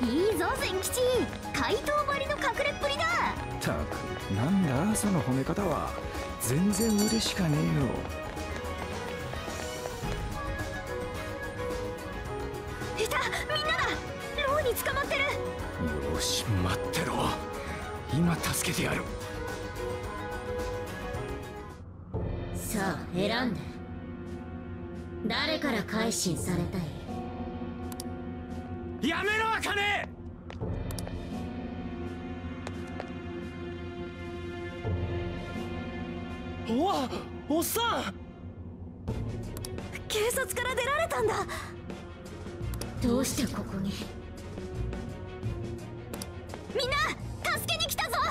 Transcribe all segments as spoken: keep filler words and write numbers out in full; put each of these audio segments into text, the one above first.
いいぞ千吉、怪盗ばりの隠れっぷりだ。 たくなんだその褒め方は。全然嬉しかねえよ。いた、みんなだ。牢に捕まってる。 よし待ってろ、今助けてやる。 さあ選んで、誰から改心されたい？ やめろ茜。 おわ、おっさん。 警察から出られたんだ。 どうしてここに？ みんな助けに来たぞ。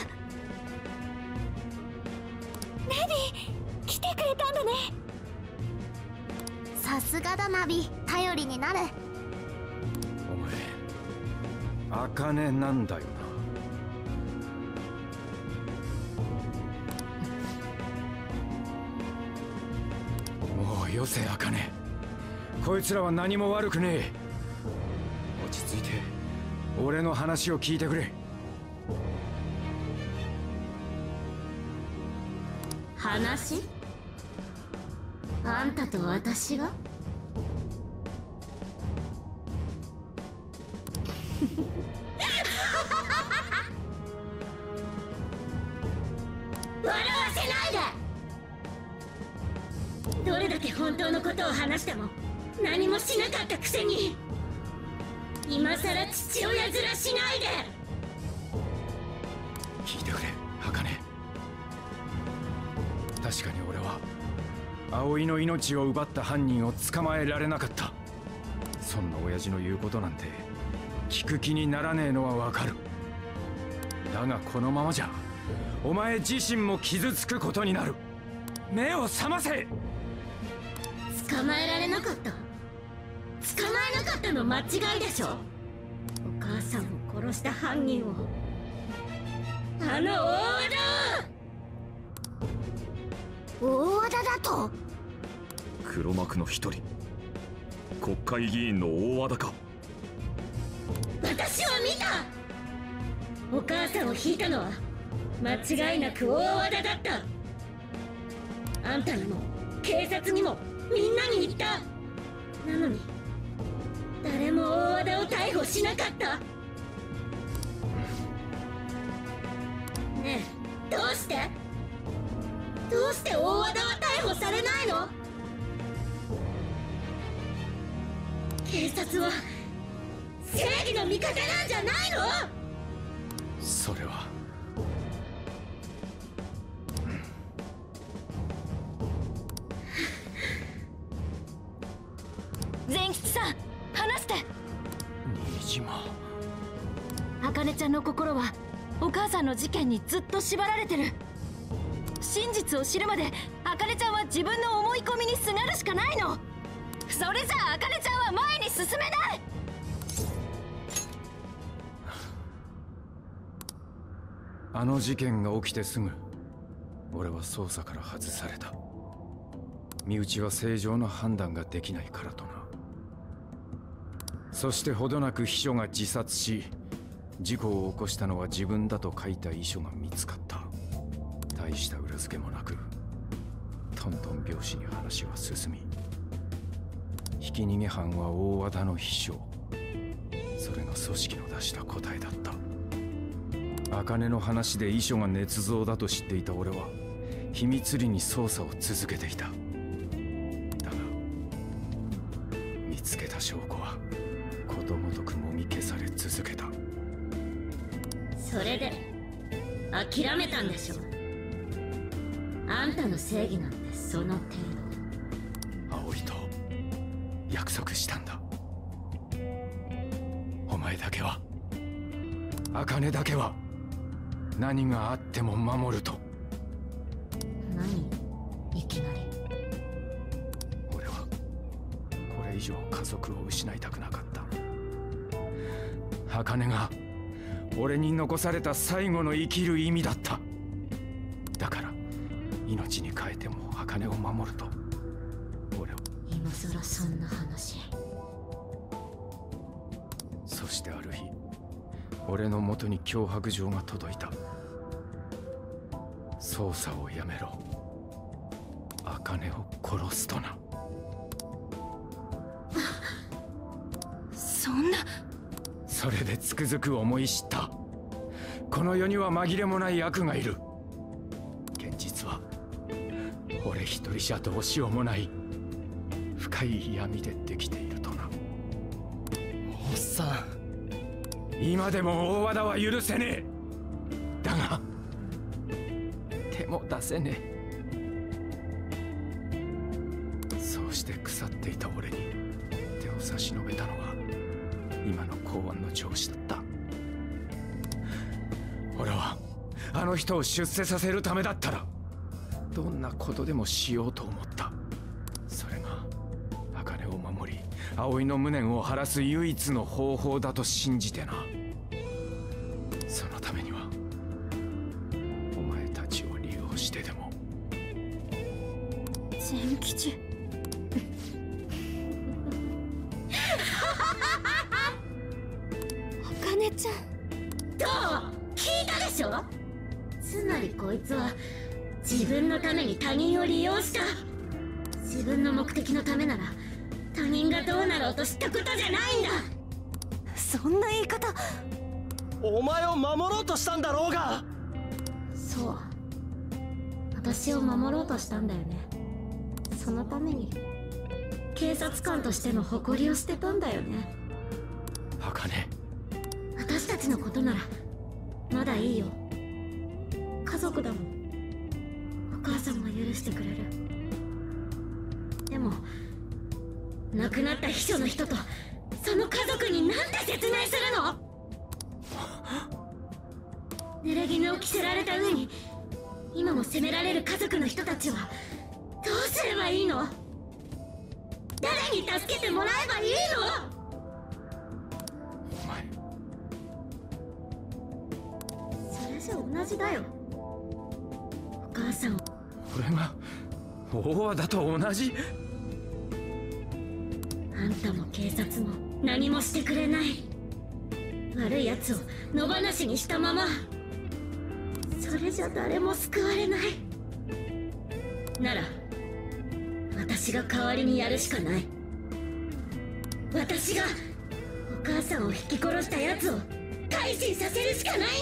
レディ来てくれたんだね。さすがだナビ、頼りになる。 お前茜なんだよな。もうよせ茜、こいつらは何も悪くねえ。落ち着いて俺の話を聞いてくれ。 話？あんたと私が？笑わせないで。どれだけ本当のことを話しても何もしなかったくせに、今さら父親面しないで。 聞いてくれ茜、確かに俺は葵の命を奪った犯人を捕まえられなかった。そんな親父の言うことなんて聞く気にならねえのはわかる。だがこのままじゃお前自身も傷つくことになる。目を覚ませ。 捕まえられなかった？捕まえなかったの間違いでしょ。お母さんを殺した犯人を、あの大和大和田だと？ 黒幕の一人、国会議員の大和田か。 私は見た。お母さんを引いたのは間違いなく大和田だった。あんたにも警察にもみんなに言った。なのに誰も大和田を逮捕しなかった。ねえ、どうしてどうして大和田は逮捕されないの？警察は正義の味方なんじゃないの？ それは善吉さん話して。 新島。 茜ちゃんの心はお母さんの事件にずっと縛られてる。真実を知るまで茜ちゃんは自分の思い込みにすがるしかないの。それじゃあ茜ちゃんは前に進めない。 あの事件が起きてすぐ俺は捜査から外された。身内は正常な判断ができないからとな。そしてほどなく秘書が自殺し、事故を起こしたのは自分だと書いた遺書が見つかった。大した裏付けもなくトントン拍子に話は進み、ひき逃げ犯は大和田の秘書。それが組織の出した答えだった。茜の話で遺書が捏造だと知っていた俺は秘密裏に捜査を続けていた。だが見つけた証拠はことごとくもみ消され続けた。 それで諦めたんでしょ。あんたの正義なんてその程度。 葵と約束したんだ。お前だけは、茜だけは何があっても守ると。 何いきなり。 俺はこれ以上家族を失いたくなかった。茜が俺に残された最後の生きる意味だった。だから命に代えても茜を守ると俺は。 今さらそんな話。 そしてある日俺の元に脅迫状が届いた。捜査をやめろ、茜を殺すとな。 そんな。 それでつくづく思い知った。この世には紛れもない悪がいる。現実は俺一人じゃどうしようもない深い闇でできているとな。 おっさん、 今でも大和田は許せねえ。だが手も出せねえ。そうして腐っていた俺に手を差し伸べたのが今の公安の上司だった。俺はあの人を出世させるためだったらどんなことでもしようと思った。それが茜を守り葵の無念を晴らす唯一の方法だと信じてな。そのためにはお前たちを利用してでも。 千吉。茜ちゃん。 どう？聞いたでしょ？つまりこいつは自分のために他人を利用した。自分の目的のためなら他人がどうなろうとしたことじゃないんだ。 そんな言い方。 お前を守ろうとしたんだろうが。 そう、私を守ろうとしたんだよね。そのために警察官としての誇りを捨てたんだよね。 茜、 私たちのことならまだいいよ。家族だもん。お母さんも許してくれる。でも亡くなった秘書の人とその家族に何て説明するの？濡れ衣を着せられた上に今も責められる家族の人たちはどうすればいいの？誰に助けてもらえばいいの？ お前、 それじゃ同じだよ。お母さんを。 俺が大和田と同じ？ あんたも警察も何もしてくれない。悪い奴を野放しにしたまま。それじゃ誰も救われない。なら私が代わりにやるしかない。私がお母さんを引き殺した奴を改心させるしかないんだ。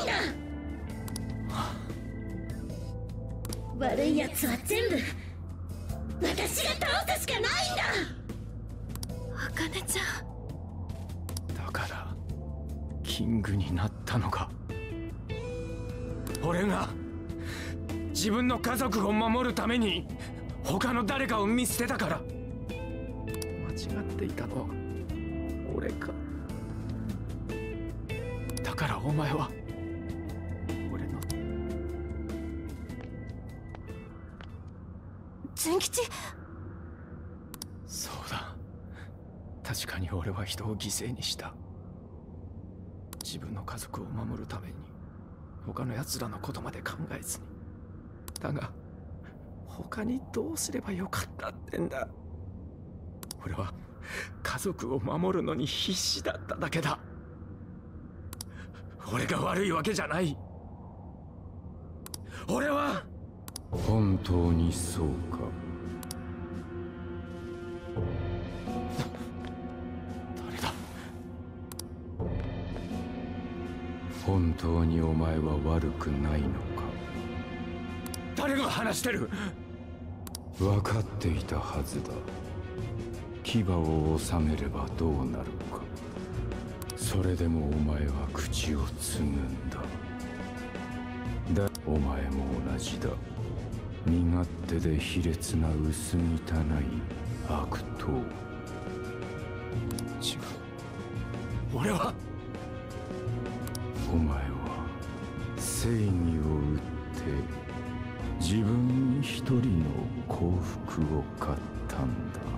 悪い奴は全部私が倒すしかないんだ。 茜ちゃん。 だからキングになったのか。俺が自分の家族を守るために他の誰かを見捨てたから。間違っていたのは俺か。だからお前は俺の。 千吉。 そうだ、確かに俺は人を犠牲にした。自分の家族を守るために他の奴らのことまで考えずに。だが他にどうすればよかったってんだ。俺は家族を守るのに必死だっただけだ。俺が悪いわけじゃない。俺は。本当にそうか。誰だ。本当にお前は悪くないのか。誰が話してる。分かっていたはずだ。牙を収めればどうなるか。それでもお前は口をつぐんだ。だ、お前も同じだ。身勝手で卑劣な薄汚い悪党。違う。俺は。お前は正義を売って自分一人の幸福を買ったんだ。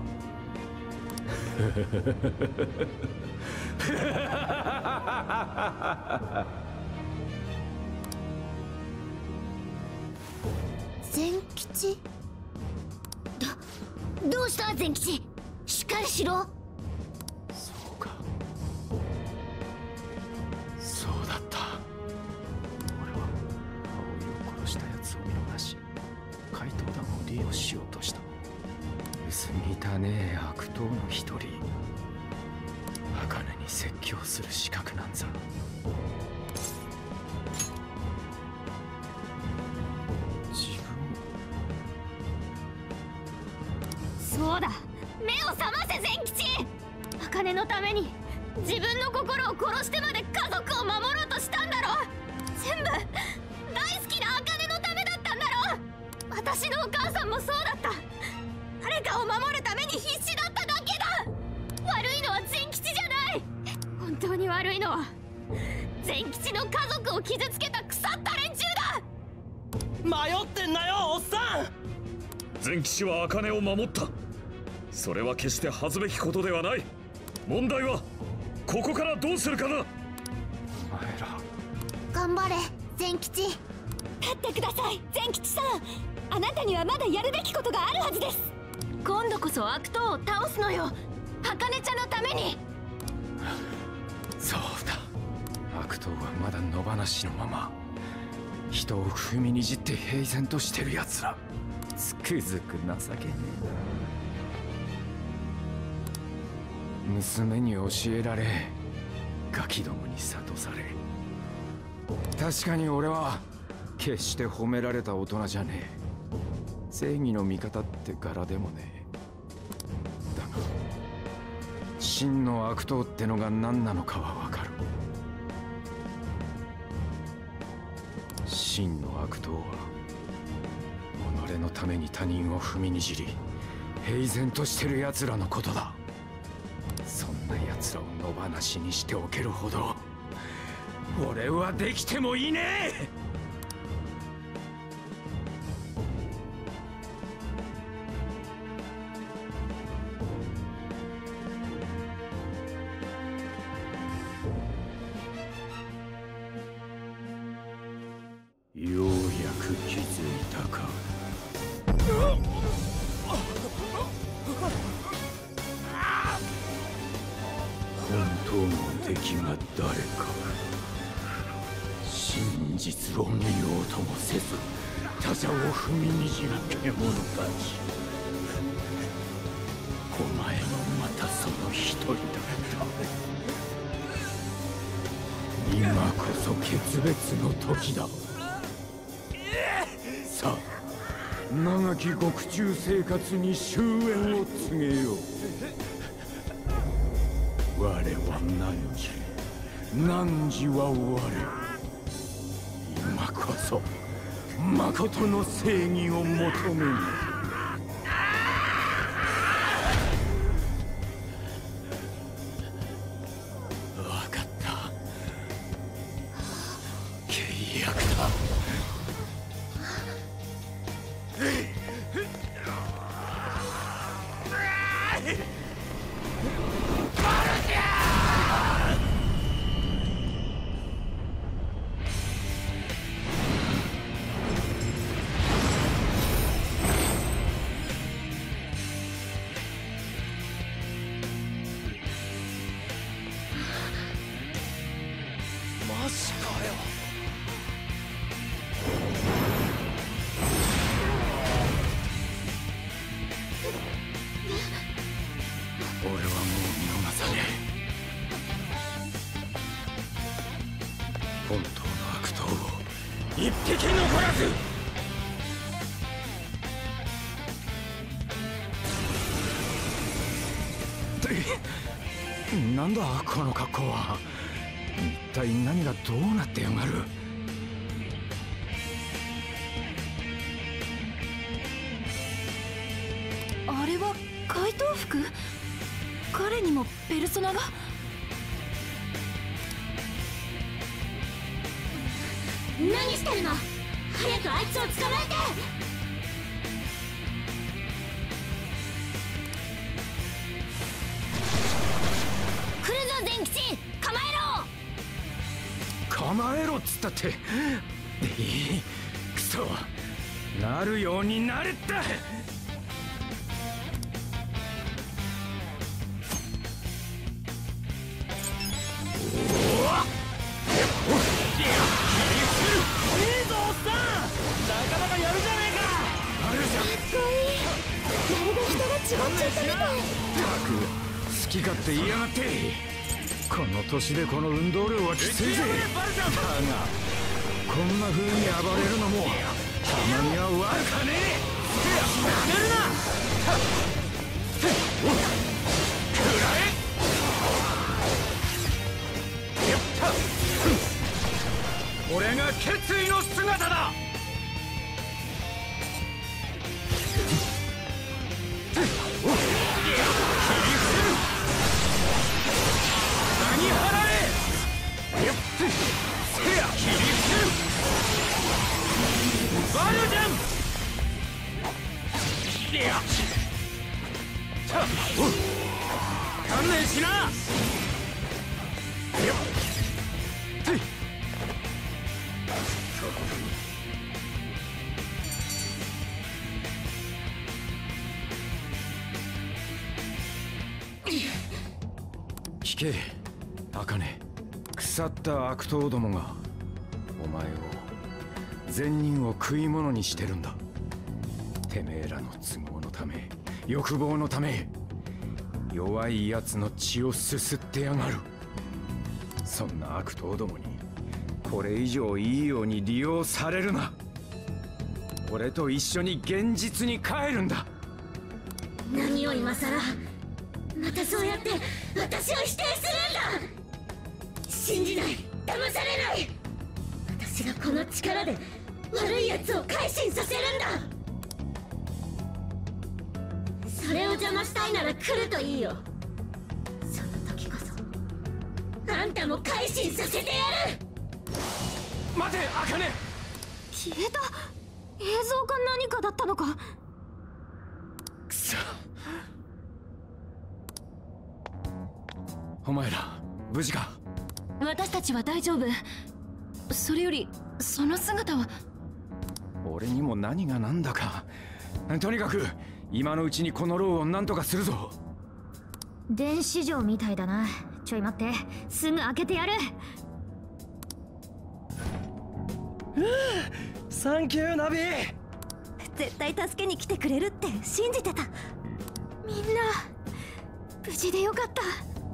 善吉。ど、どうした善吉。しっかりしろ。 そうか、そうだっツを見逃し怪盗団を利用しようとした。薄汚ねえ悪党の一人、茜に説教する資格なんざ自分。 そうだ、目を覚ませ善吉。茜のために自分の心を殺してまで家族を守ろうとしたんだろ。全部大好きな茜のためだったんだろ。私のお母さんもそうだった。誰かを守るために必死だっただけだ。悪いのは善吉じゃない。本当に悪いのは善吉の家族を傷つけた腐った連中だ。 迷ってんなよおっさん。 善吉は茜を守った。それは決して恥ずべきことではない。問題はここからどうするかだ。 お前ら頑張れ善吉。立ってください善吉さん。あなたにはまだやるべきことがあるはずです。今度こそ悪党を倒すのよ、茜ちゃんのために。 そうだ、悪党はまだ野放しのまま人を踏みにじって平然としてるやつら、つくづく情けねえ。娘に教えられガキどもに諭され、確かに俺は決して褒められた大人じゃねえ。正義の味方って柄でもねえ。だが真の悪党ってのが何なのかはわかる。真の悪党は己のために他人を踏みにじり平然としてる奴らのことだ。そんな奴らを野放しにしておけるほど俺はできてもいねえ。ようやく気づいたか。本当の敵が誰か。真実を見ようともせず他者を踏みにじる獣たち。お前もまたその一人だった。今こそ決別の時だ。さあ、長き獄中生活に終焉を告げよう。我は汝、汝は我。今こそ誠の正義を求めよ。分かった。契約だ。 マジかよ。 俺はもう見逃さねえ。本当の悪党を一匹残らず。なんだこの格好は。一体何がどうなってやがる。 あれは怪盗服。彼にもペルソナが。何してるの。早くあいつを捕まえて。来るぞ善吉、構えろ。 構えろっつったって。クソ、なるようになれった。 いいぞおっさん。なかなちがっちゃったみたい。 ったく好き勝手言いやがって。この年でこの運動量はきついぜ。だがこんな風に暴れるのもたまには悪かねえ。やめるな。食らえ。やった。これが決意の姿だ。観念しな。聞け茜、腐った悪党どもがお前を善人を食い物にしてるんだ。てめえらの都合のため、欲望のため、弱い奴の血をすすってやがる。そんな悪党どもにこれ以上いいように利用されるな。俺と一緒に現実に帰るんだ。 何を今さらまたそうやって私を否定するんだ。信じない、騙されない。私がこの力で悪い奴を改心させるんだ。それを邪魔したいなら来るといいよ。その時こそあんたも改心させてやる。 待て茜。 消えた。映像か何かだったのか。 くそ。お前ら無事か。 私たちは大丈夫。それよりその姿は。 俺にも何が何だか。とにかく今のうちにこの牢を何とかするぞ。 電子錠みたいだな。ちょい待って、すぐ開けてやる。 サンキューナビ。 絶対助けに来てくれるって信じてた。みんな無事でよかった。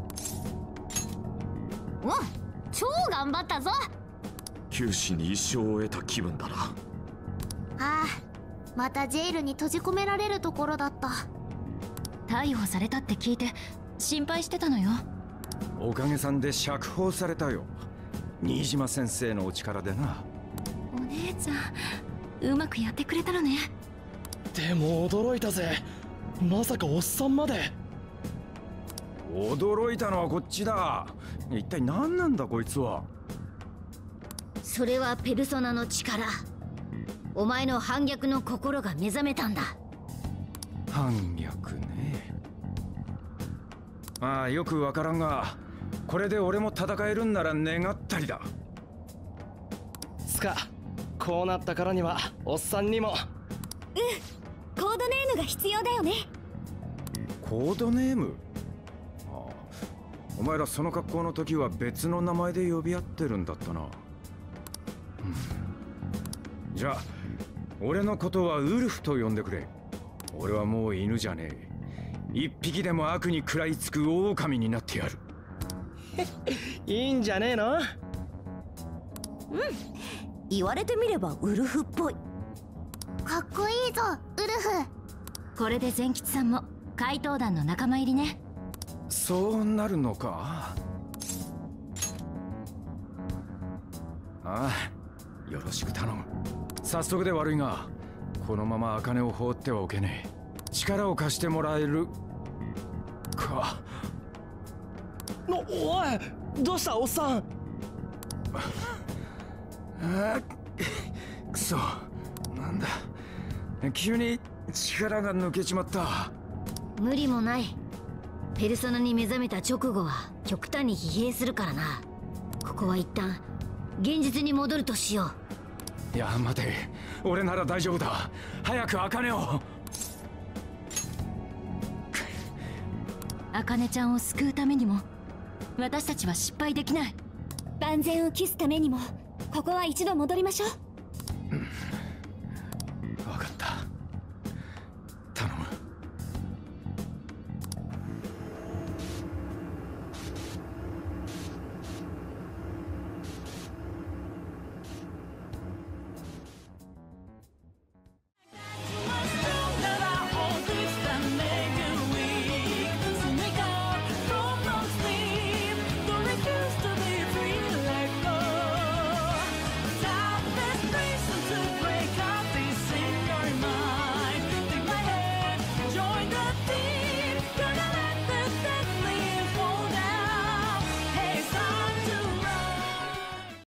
お、超頑張ったぞ。 九死に一生を得た気分だな。 ああ、またジェイルに閉じ込められるところだった。 逮捕されたって聞いて心配してたのよ。 おかげさんで釈放されたよ。新島先生のお力でな。 お姉ちゃん、うまくやってくれたのね。 でも驚いたぜ。まさかおっさんまで。 驚いたのはこっちだ。一体何なんだこいつは。 それはペルソナの力。お前の反逆の心が目覚めたんだ。 反逆ね。まあよくわからんが、これで俺も戦えるんなら願ったりだ。 つか、こうなったからにはおっさんにも。 うん、コードネームが必要だよね。 コードネーム？ああ、お前らその格好の時は別の名前で呼び合ってるんだったな。じゃあ俺のことはウルフと呼んでくれ。俺はもう犬じゃねえ。一匹でも悪に食らいつく狼になってやる。 いいんじゃねえの。うん、 言われてみればウルフっぽい。 かっこいいぞウルフ。 これで善吉さんも怪盗団の仲間入りね。 そうなるのか。ああ、よろしく頼む。早速で悪いが、このまま茜を放ってはおけねえ。力を貸してもらえるか。 の、おい、どうしたおっさん。 あくそ、なんだ急に力が抜けちまった。 無理もない。ペルソナに目覚めた直後は極端に疲弊するからな。ここは一旦現実に戻るとしよう。いや待て、俺なら大丈夫だ。早く茜を。 茜ちゃんを救うためにも私たちは失敗できない。万全を期すためにもここは一度戻りましょう。